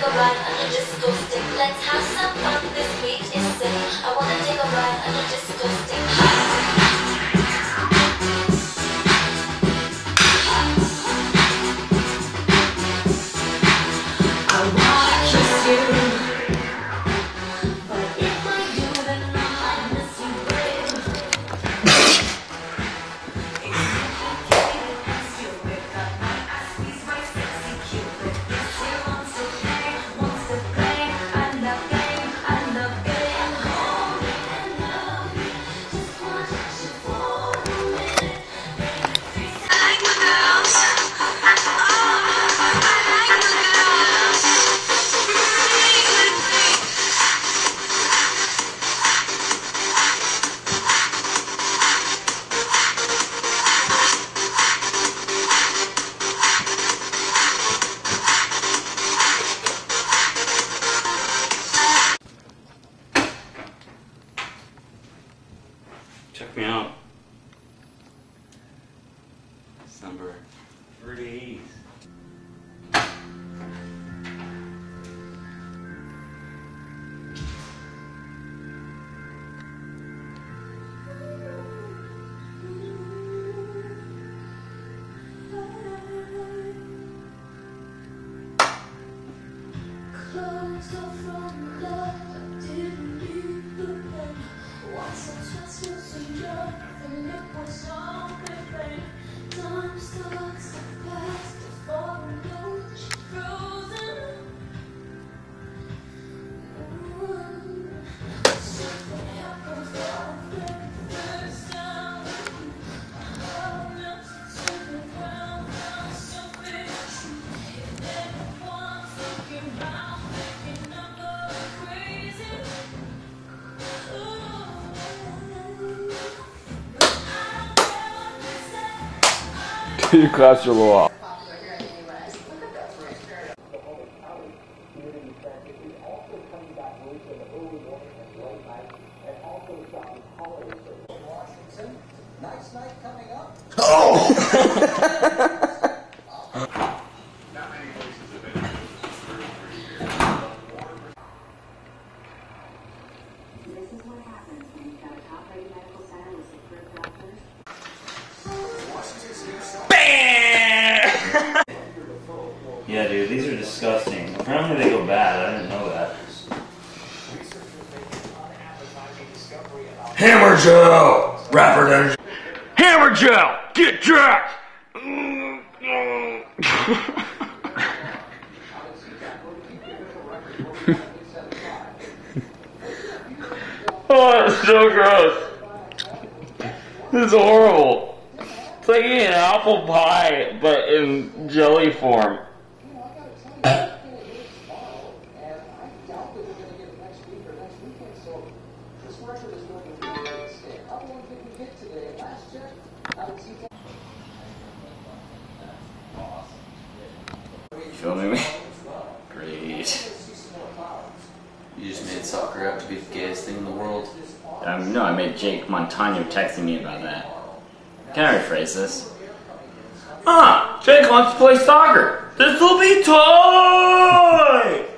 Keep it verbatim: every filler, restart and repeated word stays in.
take a ride on your disco stick. Let's have some fun. This beat is sick. I wanna take a ride on your disco stick. I wanna kiss you, but if I do, then I might miss you, babe. Check me out. It's number thirty-eight. Closed off from love, I didn't need the pen. Once or twice was so young, and it was all pain. Time starts to pass before I know she's frozen. Something happened for the first time. My heart melted to the ground, felt so fixed. And everyone's looking round, thinking I'm going crazy. You clapped your little off. Nice night coming up. Oh! This is what happens when you've got a top-rated medical center with superb doctors. Yeah, dude, these are disgusting. Apparently they go bad. I didn't know that. Hammer gel! Rapper than Hammer gel! Get jacked! Oh, it's so gross. This is horrible. It's like eating an apple pie, but in jelly form. You filming me? Great. You just made soccer out to be the gayest thing in the world. Um, no, I made Jake Montano texting me about that. Can I rephrase this? Ah, Jake wants to play soccer. This will be toy!